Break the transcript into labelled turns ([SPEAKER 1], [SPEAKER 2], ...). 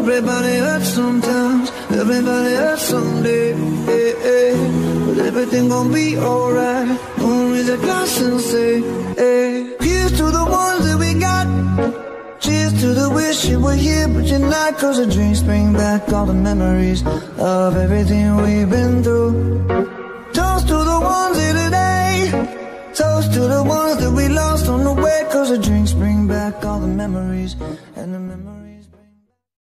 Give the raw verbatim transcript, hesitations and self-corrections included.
[SPEAKER 1] Everybody hurts sometimes, everybody hurts someday, eh, eh. But everything gon' be alright. Gonna raise a glass and say, eh. Here's to the ones that we got. Cheers to the wish you were here but you're not. Cause the drinks bring back all the memories of everything we've been through. Toast to the ones here today. Toast to the ones that we lost on the way. Cause the drinks bring back all the memories. And the memories